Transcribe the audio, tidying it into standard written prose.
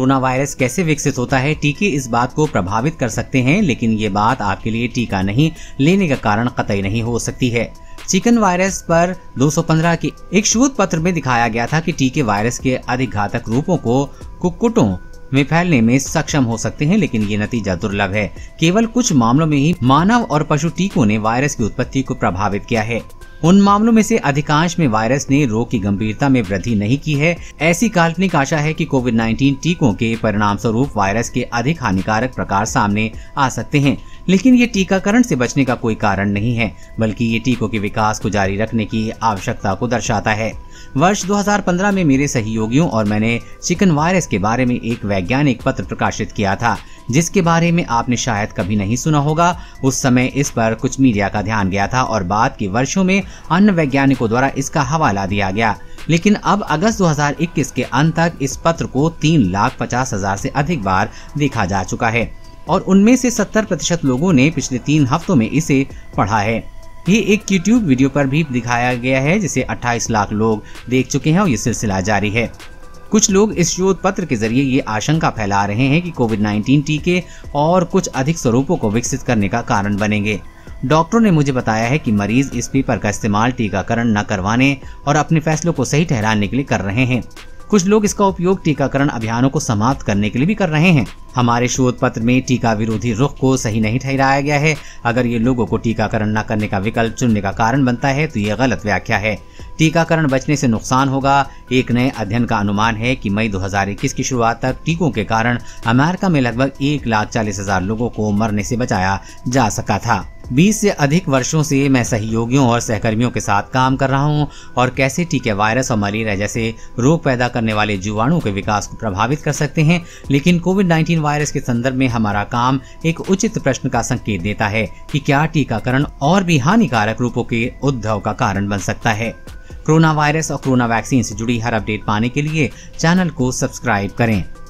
Corona virus कैसे विकसित होता है, टीके इस बात को प्रभावित कर सकते हैं, लेकिन ये बात आपके लिए टीका नहीं लेने का कारण कतई नहीं हो सकती है। चिकन वायरस पर 215 के एक शोध पत्र में दिखाया गया था कि टीके वायरस के अधिक घातक रूपों को कुक्कुटों में फैलने में सक्षम हो सकते हैं, लेकिन ये नतीजा दुर्लभ है। केवल कुछ मामलों में ही मानव और पशु टीकों ने वायरस की उत्पत्ति को प्रभावित किया है। उन मामलों में से अधिकांश में वायरस ने रोग की गंभीरता में वृद्धि नहीं की है। ऐसी काल्पनिक आशा है कि कोविड-19 टीकों के परिणाम स्वरूप वायरस के अधिक हानिकारक प्रकार सामने आ सकते हैं, लेकिन ये टीकाकरण से बचने का कोई कारण नहीं है, बल्कि ये टीकों के विकास को जारी रखने की आवश्यकता को दर्शाता है। वर्ष 2015 में मेरे सहयोगियों और मैंने चिकन वायरस के बारे में एक वैज्ञानिक पत्र प्रकाशित किया था, जिसके बारे में आपने शायद कभी नहीं सुना होगा। उस समय इस पर कुछ मीडिया का ध्यान गया था और बाद के वर्षों में अन्य वैज्ञानिकों द्वारा इसका हवाला दिया गया, लेकिन अब अगस्त 2021 के अंत तक इस पत्र को 3,50,000 से अधिक बार देखा जा चुका है और उनमें से 70% लोगों ने पिछले 3 हफ्तों में इसे पढ़ा है। ये एक YouTube वीडियो पर भी दिखाया गया है, जिसे 28 लाख लोग देख चुके हैं और ये सिलसिला जारी है। कुछ लोग इस शोध पत्र के जरिए ये आशंका फैला रहे हैं कि कोविड-19 टीके और कुछ अधिक स्वरूपों को विकसित करने का कारण बनेंगे। डॉक्टरों ने मुझे बताया है कि मरीज इस पेपर का इस्तेमाल टीकाकरण न करवाने और अपने फैसलों को सही ठहराने के लिए कर रहे हैं। कुछ लोग इसका उपयोग टीकाकरण अभियानों को समाप्त करने के लिए भी कर रहे हैं। हमारे शोध पत्र में टीका विरोधी रुख को सही नहीं ठहराया गया है। अगर ये लोगों को टीकाकरण न करने का विकल्प चुनने का कारण बनता है तो ये गलत व्याख्या है। टीकाकरण बचने से नुकसान होगा। एक नए अध्ययन का अनुमान है कि मई 2021 की शुरुआत तक टीकों के कारण अमेरिका में लगभग 1,40,000 लोगों को मरने से बचाया जा सका था। 20 से अधिक वर्षों से मैं सहयोगियों और सहकर्मियों के साथ काम कर रहा हूं और कैसे टीके वायरस और मलेरिया जैसे रोग पैदा करने वाले जीवाणुओं के विकास को प्रभावित कर सकते हैं, लेकिन कोविड-19 वायरस के संदर्भ में हमारा काम एक उचित प्रश्न का संकेत देता है कि क्या टीकाकरण और भी हानिकारक रूपों के उद्भव का कारण बन सकता है। कोरोना वायरस और कोरोना वैक्सीन से जुड़ी हर अपडेट पाने के लिए चैनल को सब्सक्राइब करें।